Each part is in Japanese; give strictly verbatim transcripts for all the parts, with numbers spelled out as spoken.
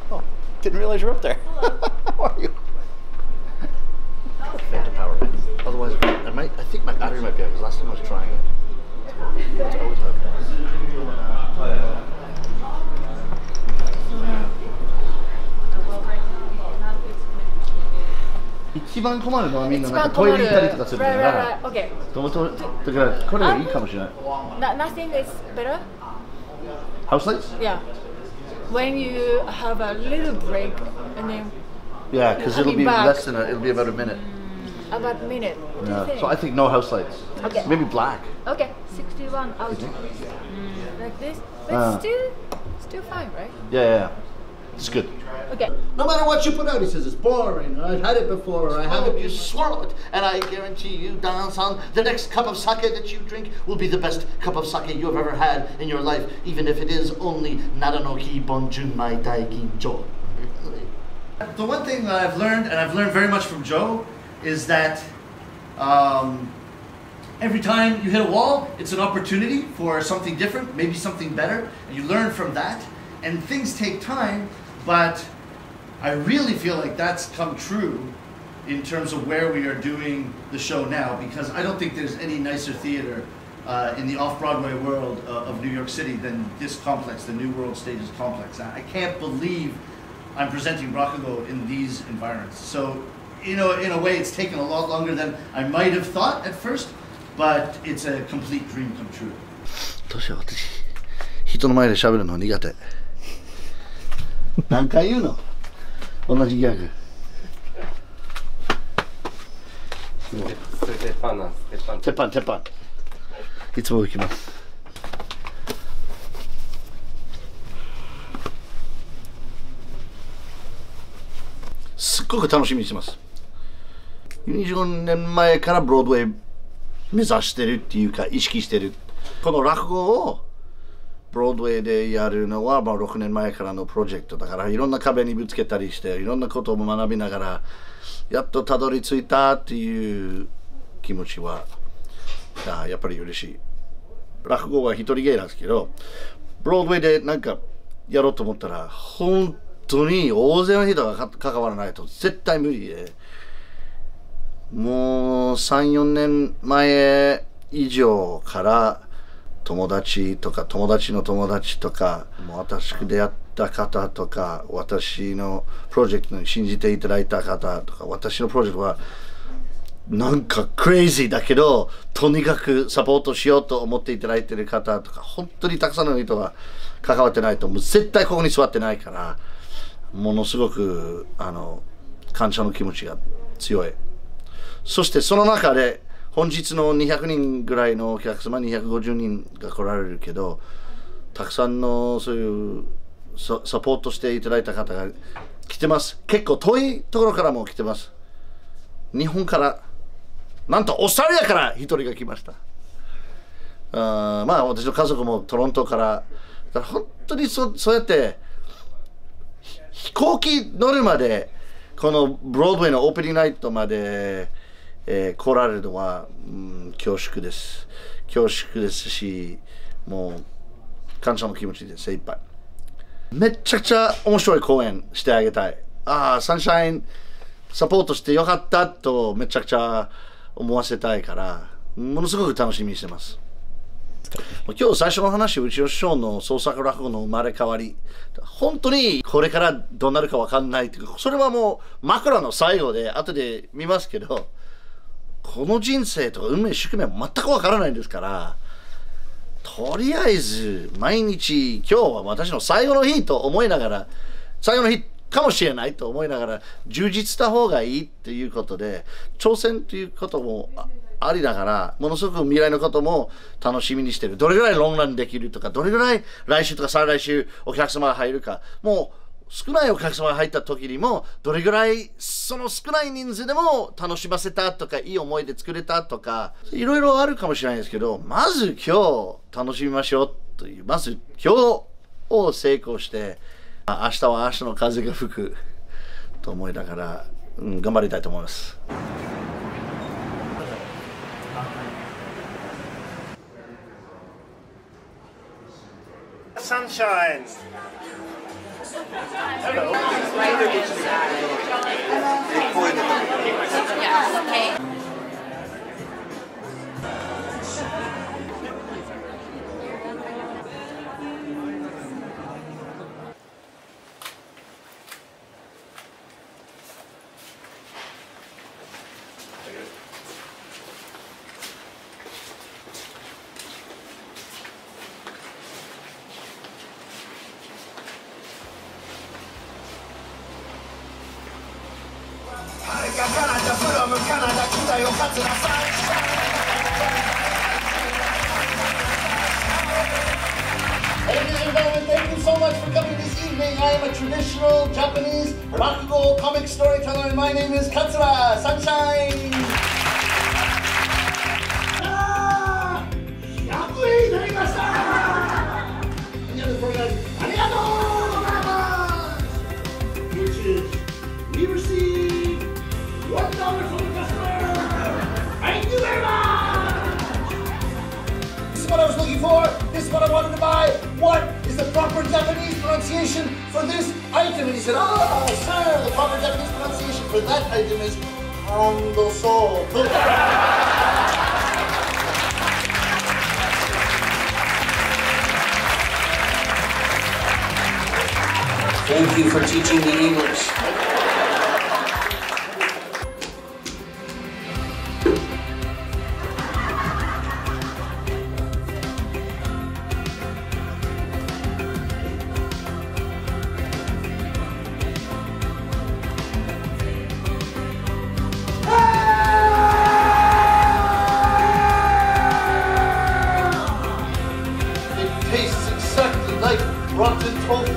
Oh, didn't realize you're up there. How are you? Fade to power. Otherwise, I might. I think my battery might be out. Because last time I was trying it, it's always out. 一番困るのはみんななんかトイレ行ったりとかするから。ともとだからこれがいいかもしれない。 Nothing is better. House lights? Yeah. When you have a little break and then. Yeah, because it'll be back. less than a. It'll be about a minute. About a minute. Yeah. So I think no house lights. Okay. Maybe black. Okay. Sixty-one out. Mm. Like this, but uh. still, still fine, right? Yeah, yeah, yeah. It's good. Okay. No matter what you put out, he says it's boring. I've had it before. I have it. You swallow it, and I guarantee you, Dan-san, the next cup of sake that you drink will be the best cup of sake you have ever had in your life, even if it is only Naranoki Bonjunmai Daiginjo. The one thing that I've learned, and I've learned very much from Joe, is that um, every time you hit a wall, it's an opportunity for something different, maybe something better, and you learn from that. And things take time, but I really feel like that's come true in terms of where we are doing the show now, because I don't think there's any nicer theater uh, in the off-Broadway world uh, of New York City than this complex, the New World Stages complex. I can't believe I'm presenting Rakugo in these environments. So, you know, in a way, it's taken a lot longer than I might have thought at first, but it's a complete dream come true. どうしよう、私、人の前で喋るの苦手。何回言うの？同じギャグ。 鉄板なんです。鉄板。 鉄板、鉄板。いつも行きます。すっごく楽しみにしてます。にじゅうごねんまえからブロードウェイ目指してるっていうか意識してる。この落語をブロードウェイでやるのはまあろくねんまえからのプロジェクトだから、いろんな壁にぶつけたりしていろんなことも学びながらやっとたどり着いたっていう気持ちはやっぱり嬉しい。落語は一人芸なんですけど、ブロードウェイでなんかやろうと思ったら本当に大勢の人が関わらないと絶対無理で、もうさん、よねんまえ以上から友達とか友達の友達とか、もう私と出会った方とか、私のプロジェクトに信じていただいた方とか、私のプロジェクトはなんかクレイジーだけどとにかくサポートしようと思っていただいている方とか、本当にたくさんの人が関わってないともう絶対ここに座ってないから、ものすごくあの感謝の気持ちが強い。そしてその中で本日のにひゃくにんぐらいのお客様、にひゃくごじゅうにんが来られるけど、たくさんのそういうサポートしていただいた方が来てます。結構遠いところからも来てます。日本から、なんとオーストラリアから一人が来ました。あまあ私の家族もトロントから、だから本当に そ, そうやって飛行機乗るまで、このブロードウェイのオープニングナイトまで、えー、来られるのは、うん、恐縮です。恐縮ですし、もう感謝の気持ちで精一杯。めちゃくちゃ面白い公演してあげたい。ああ、サンシャインサポートしてよかったとめちゃくちゃ思わせたいから、ものすごく楽しみにしてます。今日最初の話、うちの師匠の創作落語の生まれ変わり、本当にこれからどうなるか分かんないっていうか、それはもう枕の最後で後で見ますけど、この人生とか運命宿命は全く分からないんですから、とりあえず毎日今日は私の最後の日と思いながら、最後の日かもしれないと思いながら充実した方がいいっていうことで、挑戦ということもありながら、ものすごく未来のことも楽しみにしてる。どれぐらいロングランできるとか、どれぐらい来週とか再来週お客様が入るか、もう少ないお客様が入った時にもどれぐらいその少ない人数でも楽しませたとか、いい思い出作れたとか、いろいろあるかもしれないですけど、まず今日楽しみましょうという、まず今日を成功して、明日は明日の風が吹くと思いながら、うん、頑張りたいと思います。Sunshine. Yeah, okay. Ladies and gentlemen, thank you so much for coming this evening. I am a traditional Japanese rakugo comic storyteller, and my name is Katsura Sunshine. Ah, one hundred円になりました。皆さん、ありがとうございます。Which is, we received one dollar from the customer. Thank you very much. This is what I was looking for. This is what I wanted to buy. What is the proper Japanese pronunciation for this item? And he said, oh, sir, the proper Japanese pronunciation for that item is Handoso. Thank you for teaching me English. It tastes exactly like rotten tofu.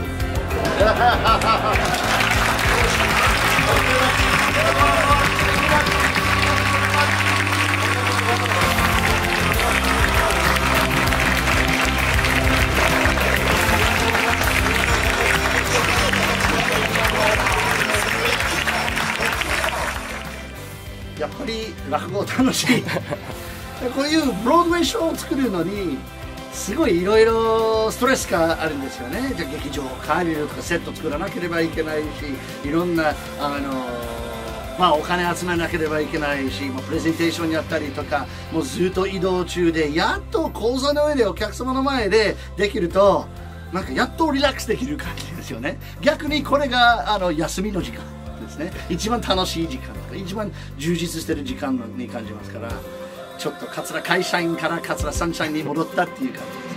やっぱり落語楽しいこういうブロードウェイショーを作るのにすごいいろいろストレスがあるんですよね。じゃあ劇場を借りるとかセット作らなければいけないし、いろんなあのまあお金集めなければいけないし、まあ、プレゼンテーションやったりとか、もうずっと移動中でやっと講座の上でお客様の前でできるとなんかやっとリラックスできる感じですよね。逆にこれがあの休みの時間ですね。一番楽しい時間とか一番充実してる時間に感じますから、ちょっと桂会社員から桂サンシャインに戻ったっていう感じです。